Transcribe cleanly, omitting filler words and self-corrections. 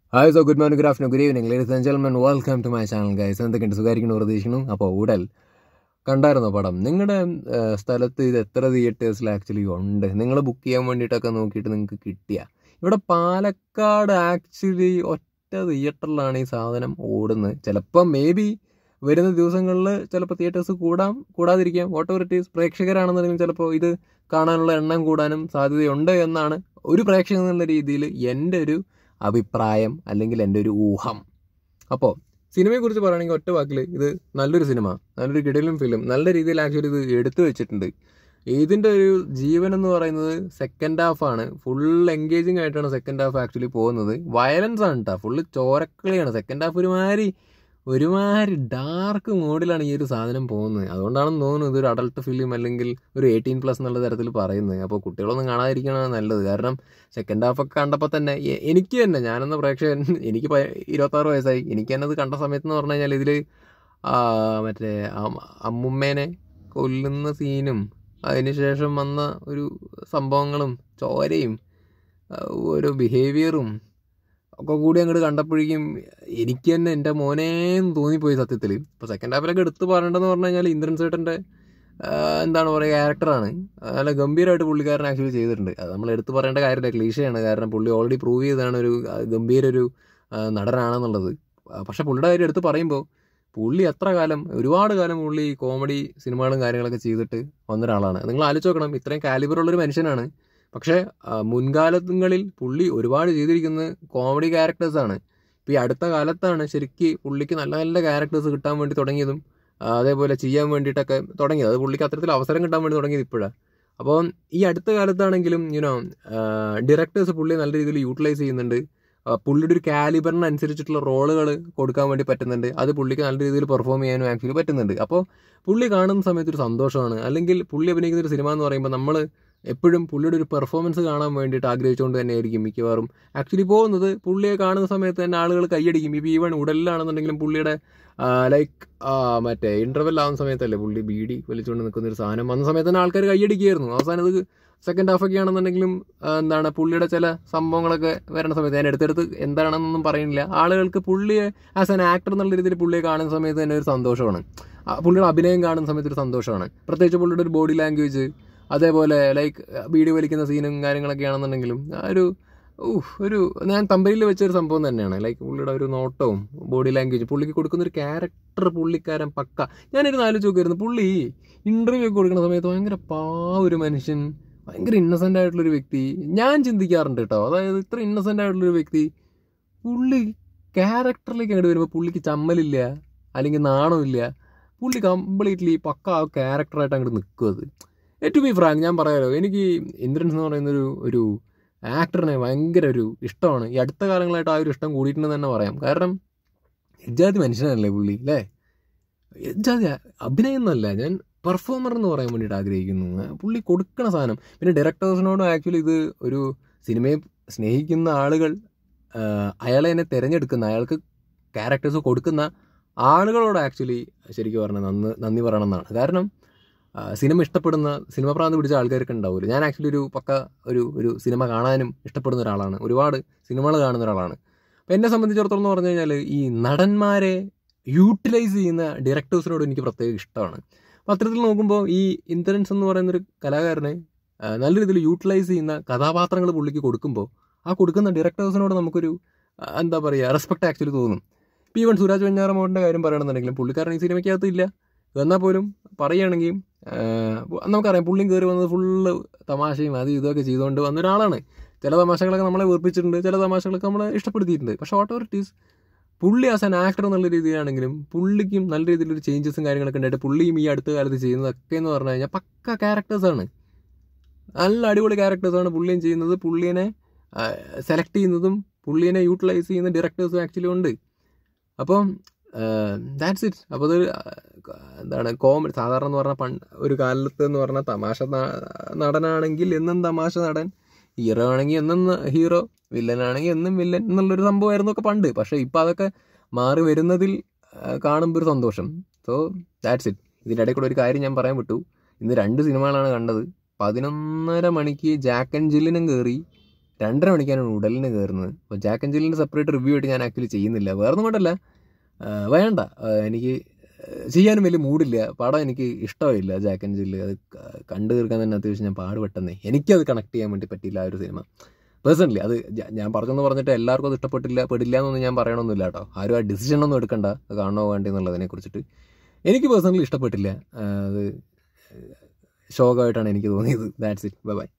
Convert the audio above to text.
Hi, so good morning, good afternoon, good evening, ladies and gentlemen. Welcome to my channel, guys. എന്തൊക്കെയുണ്ട്, സുഖമായിരിക്കുന്നു പ്രതീക്ഷിക്കുന്നു. അപ്പോൾ ഉടൽ കണ്ടായിരുന്നോ പടം? നിങ്ങളുടെ സ്ഥലത്ത് ഇത് എത്ര തിയേറ്റേഴ്സിൽ ആക്ച്വലി ഉണ്ട്? നിങ്ങൾ ബുക്ക് ചെയ്യാൻ വേണ്ടിയിട്ടൊക്കെ നോക്കിയിട്ട് നിങ്ങൾക്ക് കിട്ടിയ ഇവിടെ പാലക്കാട് ആക്ച്വലി ഒറ്റ തിയേറ്ററിലാണ് ഈ സാധനം ഓടുന്നത്. ചിലപ്പോൾ മേ ബി വരുന്ന ദിവസങ്ങളിൽ ചിലപ്പോൾ തിയേറ്റേഴ്സ് കൂടാതിരിക്കാം. വാട്ട് എവർ ഇറ്റ് ഈസ്, പ്രേക്ഷകരാണെന്നുണ്ടെങ്കിൽ ചിലപ്പോൾ ഇത് കാണാനുള്ള എണ്ണം കൂടാനും സാധ്യതയുണ്ട് എന്നാണ് ഒരു പ്രേക്ഷകൻ എന്നുള്ള രീതിയിൽ എൻ്റെ ഒരു അഭിപ്രായം അല്ലെങ്കിൽ എൻ്റെ ഒരു ഊഹം. അപ്പോൾ സിനിമയെക്കുറിച്ച് പറയുകയാണെങ്കിൽ ഒറ്റ വാക്കിൽ ഇത് നല്ലൊരു സിനിമ, നല്ലൊരു കിടിലൻ ഫിലിം, നല്ല രീതിയിൽ ആക്ച്വലി ഇത് എടുത്തു വെച്ചിട്ടുണ്ട്. ഇതിൻ്റെ ഒരു ജീവൻ എന്ന് പറയുന്നത് സെക്കൻഡ് ഹാഫാണ്. ഫുൾ എൻഗേജിങ് ആയിട്ടാണ് സെക്കൻഡ് ഹാഫ് ആക്ച്വലി പോകുന്നത്. വയലൻസ് ആണ് കേട്ടോ, ഫുള്ള് ചോരക്കളിയാണ്. സെക്കൻഡ് ഹാഫ് ഒരുമാതിരി ഡാർക്ക് മോഡിലാണ് ഈ ഒരു സാധനം പോകുന്നത്. അതുകൊണ്ടാണെന്ന് തോന്നുന്നു ഇതൊരു അഡൾട്ട് ഫിലിം അല്ലെങ്കിൽ ഒരു 18+ എന്നുള്ള തരത്തിൽ പറയുന്നത്. അപ്പോൾ കുട്ടികളൊന്നും കാണാതിരിക്കണതാണ് നല്ലത്. കാരണം സെക്കൻഡ് ഹാഫൊക്കെ കണ്ടപ്പോൾ തന്നെ എനിക്ക് തന്നെ, ഞാനെന്ന പ്രേക്ഷകൻ, എനിക്ക് 26 വയസ്സായി, എനിക്ക് തന്നെ അത് കണ്ട സമയത്ത് എന്ന് പറഞ്ഞു കഴിഞ്ഞാൽ ഇതിൽ മറ്റേ അമ്മുമ്മേനെ കൊല്ലുന്ന സീനും അതിനുശേഷം വന്ന ഒരു സംഭവങ്ങളും ചോരയും ഓരോ ബിഹേവിയറും ഒക്കെ കൂടി അങ്ങോട്ട് കണ്ടപ്പോഴേക്കും എനിക്ക് തന്നെ എൻ്റെ മോനേന്ന് തോന്നിപ്പോയി സത്യത്തിൽ. ഇപ്പോൾ സെക്കൻഡ് ഹാഫിലൊക്കെ എടുത്ത് പറയേണ്ടതെന്ന് പറഞ്ഞു കഴിഞ്ഞാൽ ഇന്ദ്രൻ സേട്ടൻ്റെ എന്താണ് പറയുക, ക്യാരക്ടറാണ്. നല്ല ഗംഭീരമായിട്ട് പുള്ളിക്കാരൻ ആക്ച്വലി ചെയ്തിട്ടുണ്ട്. അത് നമ്മൾ എടുത്ത് പറയേണ്ട കാര്യമില്ല, ക്ലീഷയാണ്. കാരണം പുള്ളി ഓൾറെഡി പ്രൂവ് ചെയ്താണ് ഒരു ഗംഭീരൊരു നടനാണെന്നുള്ളത്. പക്ഷേ പുള്ളിയുടെ കാര്യം എടുത്ത് പറയുമ്പോൾ പുള്ളി ഒരുപാട് കാലം പുള്ളി കോമഡി സിനിമകളും കാര്യങ്ങളൊക്കെ ചെയ്തിട്ട് വന്നൊരാളാണ്. നിങ്ങൾ ആലോചിച്ച് നോക്കണം, ഇത്രയും കാലിബറുള്ളൊരു മനുഷ്യനാണ്. പക്ഷേ മുൻകാലങ്ങളിൽ പുള്ളി ഒരുപാട് ചെയ്തിരിക്കുന്നത് കോമഡി ക്യാരക്ടേഴ്സാണ്. ഇപ്പോൾ ഈ അടുത്ത കാലത്താണ് ശരിക്ക് പുള്ളിക്ക് നല്ല നല്ല ക്യാരക്ടേഴ്സ് കിട്ടാൻ വേണ്ടി തുടങ്ങിയതും അതേപോലെ ചെയ്യാൻ വേണ്ടിയിട്ടൊക്കെ തുടങ്ങിയത്. അത് പുള്ളിക്ക് അത്തരത്തിൽ അവസരം കിട്ടാൻ വേണ്ടി തുടങ്ങിയത് ഇപ്പോഴാണ്. അപ്പോൾ ഈ അടുത്ത കാലത്താണെങ്കിലും ഡയറക്ടേഴ്സ് പുള്ളി നല്ല രീതിയിൽ യൂട്ടിലൈസ് ചെയ്യുന്നുണ്ട്. പുള്ളിയുടെ ഒരു കാലിബറിനനുസരിച്ചിട്ടുള്ള റോളുകൾ കൊടുക്കാൻ വേണ്ടി പറ്റുന്നുണ്ട്. അത് പുള്ളിക്ക് നല്ല രീതിയിൽ പെർഫോം ചെയ്യാനും ആക്ച്വലി പറ്റുന്നുണ്ട്. അപ്പോൾ പുള്ളി കാണുന്ന സമയത്തൊരു സന്തോഷമാണ്. അല്ലെങ്കിൽ പുള്ളി അഭിനയിക്കുന്ന ഒരു സിനിമ എന്ന് പറയുമ്പോൾ നമ്മൾ എപ്പോഴും പുള്ളിയുടെ ഒരു പെർഫോമൻസ് കാണാൻ വേണ്ടിയിട്ട് ആഗ്രഹിച്ചുകൊണ്ട് തന്നെ ആയിരിക്കും മിക്കവാറും ആക്ച്വലി പോകുന്നത്. പുള്ളിയെ കാണുന്ന സമയത്ത് തന്നെ ആളുകൾ കൈയടിക്കും. ഇപ്പോൾ ഈവൺ ഉടലിലാണെന്നുണ്ടെങ്കിലും പുള്ളിയുടെ മറ്റേ ഇൻ്റർവെൽ ആവുന്ന സമയത്തല്ലേ പുള്ളി ബീഡി വലിച്ചുകൊണ്ട് നിൽക്കുന്നൊരു സാധനം വന്ന സമയത്ത് തന്നെ ആൾക്കാർ കൈയടിക്കുകയായിരുന്നു. അവസാനം ഇത് സെക്കൻഡ് ഹാഫൊക്കെ ആണെന്നുണ്ടെങ്കിലും പുള്ളിയുടെ ചില സംഭവങ്ങളൊക്കെ വരുന്ന സമയത്ത് ഞാൻ എടുത്തെടുത്ത് എന്താണെന്നൊന്നും പറയുന്നില്ല. ആളുകൾക്ക് പുള്ളിയെ ആസ് ആൻ ആക്ടർ എന്നുള്ള രീതിയിൽ പുള്ളിയെ കാണുന്ന സമയത്ത് തന്നെ ഒരു സന്തോഷമാണ്. പുള്ളിയുടെ അഭിനയം കാണുന്ന സമയത്ത് ഒരു സന്തോഷമാണ്. പ്രത്യേകിച്ച് പുള്ളിയുടെ ഒരു ബോഡി ലാംഗ്വേജ്, അതേപോലെ ബീഡി വലിക്കുന്ന സീനും കാര്യങ്ങളൊക്കെ ആണെന്നുണ്ടെങ്കിലും ഒരു ഞാൻ തമ്പയിൽ വെച്ചൊരു സംഭവം തന്നെയാണ്. പുള്ളിയുടെ ഒരു നോട്ടവും ബോഡി ലാംഗ്വേജ്, പുള്ളിക്ക് കൊടുക്കുന്നൊരു ക്യാരക്ടർ പുള്ളിക്കാരൻ പക്ക. ഞാനൊരു ആലോചിച്ച് നോക്കിയിരുന്നു, പുള്ളി ഇൻ്റർവ്യൂ ഒക്കെ കൊടുക്കുന്ന സമയത്ത് ഭയങ്കര ഒരു മനുഷ്യൻ, ഭയങ്കര ഇന്നസെൻ്റ് ആയിട്ടുള്ളൊരു വ്യക്തി. ഞാൻ ചിന്തിക്കാറുണ്ട് കേട്ടോ, അതായത് ഇത്ര ഇന്നസെൻ്റ് ആയിട്ടുള്ളൊരു വ്യക്തി പുള്ളി ക്യാരക്ടറിലേക്ക് അങ്ങോട്ട് വരുമ്പോൾ പുള്ളിക്ക് ചമ്മലില്ല അല്ലെങ്കിൽ നാണമില്ല. പുള്ളി കംപ്ലീറ്റ്ലി പക്ക ക്യാരക്ടറായിട്ട് അങ്ങോട്ട് നിൽക്കും. അത് ടു ബി ഫ്രാങ്ക് ഞാൻ പറയാമല്ലോ, എനിക്ക് ഇന്ദ്രൻസ് എന്ന് പറയുന്നൊരു ആക്ടറിനെ ഭയങ്കര ഒരു ഇഷ്ടമാണ്. ഈ അടുത്ത കാലങ്ങളായിട്ട് ആ ഒരു ഇഷ്ടം കൂടിയിട്ടുണ്ടെന്ന് തന്നെ പറയാം. കാരണം എജാതി മനുഷ്യനല്ലേ പുള്ളി, അല്ലേ? എജാതി അഭിനയം എന്നല്ല, ഞാൻ പെർഫോമർ എന്ന് പറയാൻ വേണ്ടിയിട്ട് ആഗ്രഹിക്കുന്നു. പുള്ളി കൊടുക്കണ സാധനം. പിന്നെ ഡയറക്ടേഴ്സിനോടും ആക്ച്വലി ഇത് ഒരു സിനിമയെ സ്നേഹിക്കുന്ന ആളുകൾ അയാളെ തന്നെ തിരഞ്ഞെടുക്കുന്ന, അയാൾക്ക് ക്യാരക്ടേഴ്സ് കൊടുക്കുന്ന ആളുകളോട് ആക്ച്വലി ശരിക്കും പറഞ്ഞാൽ നന്ദി പറയണം എന്നാണ്. കാരണം സിനിമ ഇഷ്ടപ്പെടുന്ന, സിനിമ പ്രാന്ത് പിടിച്ച ആൾക്കാർക്ക് ഉണ്ടാവില്ല. ഞാൻ ആക്ച്വലി ഒരു സിനിമ കാണാനും ഇഷ്ടപ്പെടുന്ന ഒരാളാണ്. ഒരുപാട് സിനിമകൾ കാണുന്ന ഒരാളാണ്. അപ്പോൾ എന്നെ സംബന്ധിച്ചിടത്തോളം എന്ന് പറഞ്ഞു കഴിഞ്ഞാൽ ഈ നടന്മാരെ യൂട്ടിലൈസ് ചെയ്യുന്ന ഡയറക്ടേഴ്സിനോട് എനിക്ക് പ്രത്യേക ഇഷ്ടമാണ്. അപ്പോൾ അത്തരത്തിൽ നോക്കുമ്പോൾ ഈ ഇന്ദ്രൻസ് എന്ന് പറയുന്നൊരു കലാകാരനെ നല്ല രീതിയിൽ യൂട്ടിലൈസ് ചെയ്യുന്ന കഥാപാത്രങ്ങൾ പുള്ളിക്ക് കൊടുക്കുമ്പോൾ ആ കൊടുക്കുന്ന ഡയറക്ടേഴ്സിനോട് നമുക്കൊരു എന്താ പറയുക, റെസ്പെക്ട് ആക്ച്വലി തോന്നും. ഇപ്പോൾ ഈവൻ സുരാജ് വെഞ്ഞാറമ്മൂടിൻ്റെ കാര്യം പറയണമെന്നുണ്ടെങ്കിലും പുള്ളിക്കാരൻ ഈ സിനിമയ്ക്കകത്ത് ഇല്ല. എന്നാൽ പോലും പറയുകയാണെങ്കിൽ നമുക്കറിയാം പുള്ളിയും കയറി വന്നത് ഫുള്ള് തമാശയും ഇതൊക്കെ ചെയ്തുകൊണ്ട് വന്ന ഒരാളാണ്. ചില തമാശകളൊക്കെ നമ്മളെ വെറുപ്പിച്ചിട്ടുണ്ട്, ചില തമാശകളൊക്കെ നമ്മളെ ഇഷ്ടപ്പെടുത്തിയിട്ടുണ്ട്. പക്ഷേ വാട്ട് എവർ ഇറ്റ് ഈസ്, പുള്ളി ആസ് ആൻ ആക്ടർ എന്നുള്ള രീതിയിലാണെങ്കിലും പുള്ളിക്കും നല്ല രീതിയിലൊരു ചേഞ്ചസും കാര്യങ്ങളൊക്കെ ഉണ്ടായിട്ട് പുള്ളിയും ഈ അടുത്ത കാലത്ത് ചെയ്യുന്നതൊക്കെ എന്ന് പറഞ്ഞു കഴിഞ്ഞാൽ പക്ക ക്യാരക്ടേഴ്സാണ്. നല്ല അടിപൊളി ക്യാരക്ടേഴ്സാണ് പുള്ളിയും ചെയ്യുന്നത്. പുള്ളിയെ സെലക്ട് ചെയ്യുന്നതും പുള്ളിയെ യൂട്ടിലൈസ് ചെയ്യുന്ന ഡയറക്ടേഴ്സും ആക്ച്വലി ഉണ്ട്. അപ്പം ദാറ്റ്സ് ഇറ്റ്. അപ്പോൾ അത് കോമഡി സാധാരണ എന്ന് പറഞ്ഞാൽ ഒരു കാലത്ത് എന്ന് പറഞ്ഞാൽ തമാശ നടനാണെങ്കിൽ എന്നും തമാശ നടൻ, ഹീറോ ആണെങ്കിൽ എന്നും ഹീറോ, വില്ലനാണെങ്കിൽ എന്നും വില്ലൻ എന്നുള്ളൊരു സംഭവമായിരുന്നു ഒക്കെ പണ്ട്. പക്ഷേ ഇപ്പോൾ അതൊക്കെ മാറി വരുന്നതിൽ കാണുമ്പോൾ ഒരു സന്തോഷം. So that's it. ഇതിൻ്റെ ഇടയിൽ കൂടെ ഒരു കാര്യം ഞാൻ പറയാൻ വിട്ടു. ഇന്ന് 2 സിനിമകളാണ് കണ്ടത്. 11:30 മണിക്ക് ജാക്ക് ആൻഡ് ജില്ലിനും കയറി, 2:30 മണിക്കാണ് ഉടലിന് കയറുന്നത്. അപ്പോൾ ജാക്ക് ആൻഡ് ജില്ലിൻ്റെ സെപ്പറേറ്റ് റിവ്യൂ ആയിട്ട് ഞാൻ ആക്ച്വലി ചെയ്യുന്നില്ല. വേറൊന്നും കൊണ്ടല്ല, വേണ്ട, എനിക്ക് ചെയ്യാനും വലിയ മൂഡില്ല. പടം എനിക്ക് ഇഷ്ടമില്ല ജാക്ക് ആൻഡ് ജില്ല്. അത് കണ്ടു തീർക്കാൻ തന്നെ അത്യാവശ്യം ഞാൻ പാടുപെട്ടെന്നേ. എനിക്കത് കണക്ട് ചെയ്യാൻ വേണ്ടി പറ്റിയില്ല ആ ഒരു സിനിമ പേഴ്സണലി. അത് ഞാൻ പറഞ്ഞെന്ന് പറഞ്ഞിട്ട് എല്ലാവർക്കും അത് പെടില്ല എന്നൊന്നും ഞാൻ പറയണമെന്നില്ല കേട്ടോ. ആരും ആ ഡിസിഷനൊന്നും എടുക്കണ്ട കാണണോ വേണ്ടി എന്നുള്ളതിനെ കുറിച്ചിട്ട്. എനിക്ക് പേഴ്സണലി ഇഷ്ടപ്പെട്ടില്ല. അത് ശോകമായിട്ടാണ് എനിക്ക് തോന്നിയത്. That's it. Bye by.